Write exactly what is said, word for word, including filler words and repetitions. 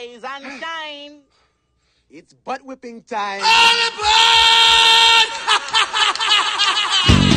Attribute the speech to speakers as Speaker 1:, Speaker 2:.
Speaker 1: rise and shine.
Speaker 2: It's butt whipping time.
Speaker 3: All aboard!